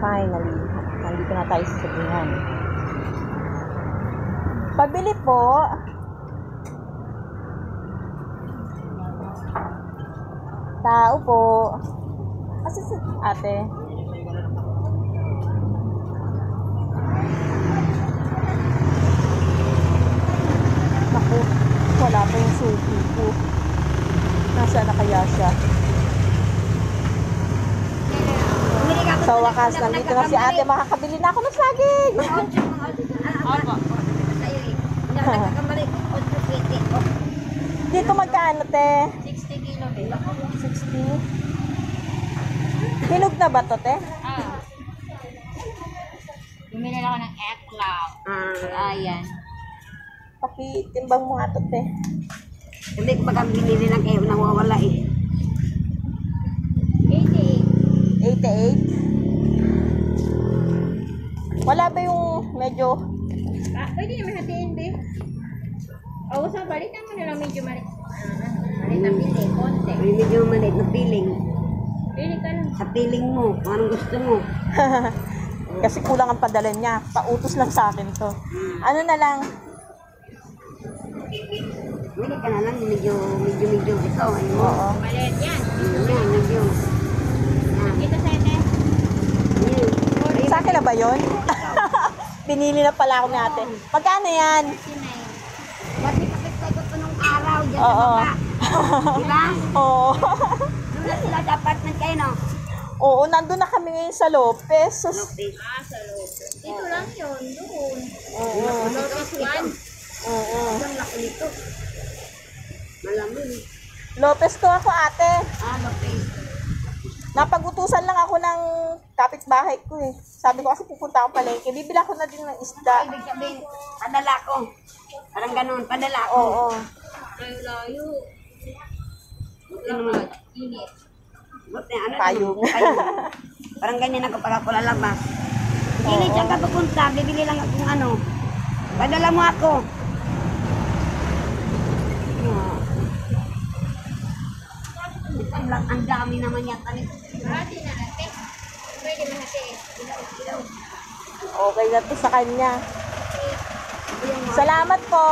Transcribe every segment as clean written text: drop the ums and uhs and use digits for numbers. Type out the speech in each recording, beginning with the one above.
Finally, nandito na tayo sa sabingan. Pabili po. Tao po. Kasi si ate. Naku, wala pa yung suki ko. Nasaan na kaya siya? Sa wakas, nandito na si ate. Makakabili na ako ng saging. Dito magkano, te? 60 kilo, eh. 60. Hinog na ba to, te? Bumili ako ng eggplant. Ayan. Pakitimbang mo nga to, te. Hindi ko baka binili ng kayo nang wawala eh. 88. 88? Wala ba yung medyo... Pwede naman hatiin, be. O, sa balik naman na lang medyo malit. Malit na pili, konti. May medyo maliit na feeling. Pili ka lang. Sa feeling mo, kung anong gusto mo. Kasi kulang ang padala niya. Pautos lang sa akin to. Ano na lang? Bili ka na lang, medyo ito. Ayun mo. Oo. Malit yan. Yan, medyo. Ito sa ete. Yan. Sa akin na ba yun? Binili na pala ako ni ate. Magkano yan? 69. Ba't di kapit ko nung araw dyan sa Oo. baba? Diba? Oo. Doon na sila sa apartment kayo, no? Oo, nandun na kami ngayon sa Lopez. Sus. Lopez. Sa loob. Ito lang yun, doon. Oo. Lopez 1. Oo. Ang laki nito. Malamin. Lopez to ako, ate. Lopez. Napag-utusan lang ako ng kapitbahay ko eh. Sabi ko kasi pupunta ako palengke. Bibila ko na din ng isda. Ibig sabihin, padala ko. Parang ganun, padala ko. Oo. Layo-layo. Ano naman? Init. Buti, ano Payong. naman? Payong. Parang ganyan ako pag ako lalabas. Hindi siya ka pupunta, bibili lang akong ano. Padala mo ako. Ang dami naman yata nito. Hati na ate. Pwede mahati. Okay na to sa kanya. Salamat po.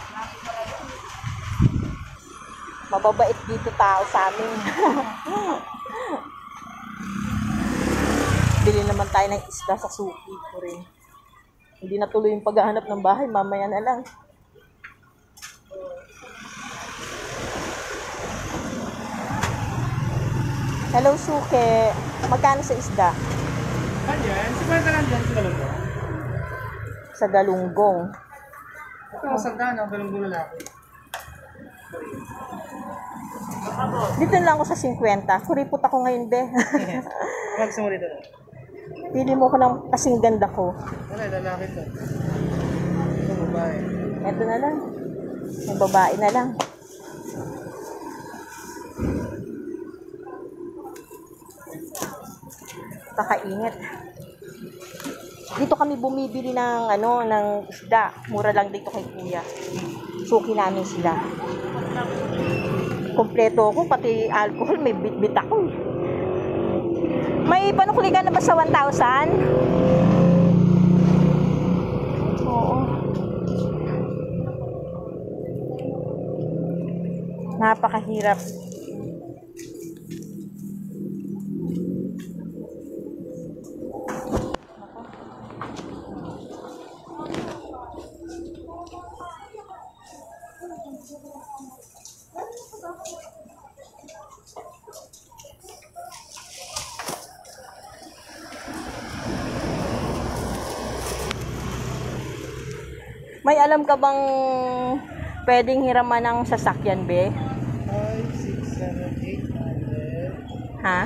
Mababait dito tao sa amin. Bili naman tayo ng isda sa suki ko rin. Hindi na tuloy yung paghahanap ng bahay. Mamaya na lang. Hello, suke. Magkano sa isda? Ayan, si Brenda nandyan sa Galunggong. Sa galunggong. Ito, sagda na, Galunggong lalaki. Dito lang ako sa 50. Kuripot ako ngayon, be. Magsa mo dito. Pili mo ko ng kasing ganda ko. Wala, lalaki to. Ito, babae. Ito na lang. May babae na lang. Kakainit. Dito kami bumibili ng ng isda. Mura lang dito kay kuya. Suki namin sila. Kompleto ako, pati alcohol, may bit-bit ako. May panukli ka na ba sa 1,000? Oo. Napakahirap. May alam ka bang pwedeng hiraman ng sasakyan, be? 5, 6, 7, 8, 9, 10. Ha?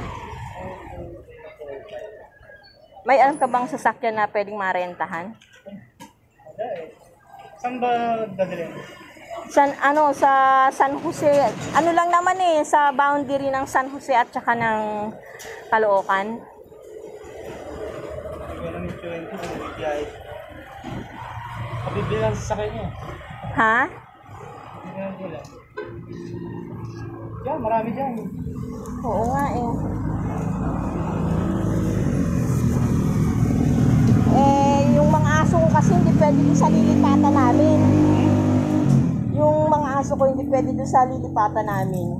May alam ka bang sasakyan na pwedeng marentahan? Wala eh. Saan ba dadalhin? Sa San Jose. Ano lang naman sa boundary ng San Jose at saka ng Caloocan. Hindi ko namin 20, bibigay. Kabibilang sa kanya. Ha? Bibigyan nila. Diyan, marami dyan. Oo nga pwede doon sa lilipatan namin. Yung mga aso ko hindi pwede doon sa lilipatan namin.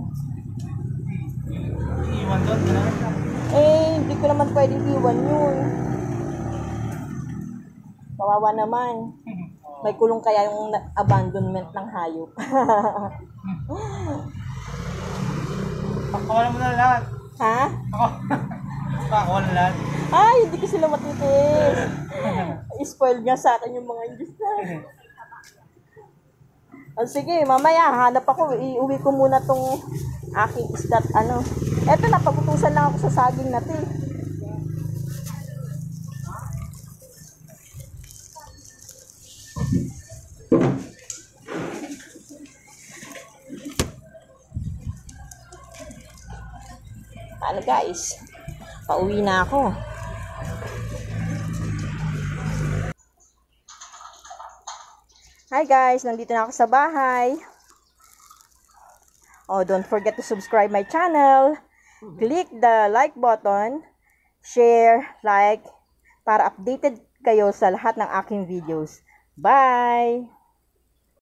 Iwan doon, gano'n. Hindi ko naman pwedeng iwan yun. Kawawa naman. May kulong kaya yung abandonment ng hayop. Pakawalan mo na lahat. Ha? Pakawalan lahat. Ay, hindi ko sila matitis. I-spoil nga sa akin yung mga English na. Sige, mamaya hanap ako. Iuwi ko muna tong aking isdat. Eto na, pagutusan lang ako sa saging natin. Ano guys? Pauwi na ako. Hi guys, nandito na ako sa bahay. Oh, don't forget to subscribe my channel. Click the like button, share, like, para updated kayo sa lahat ng aking videos. Bye!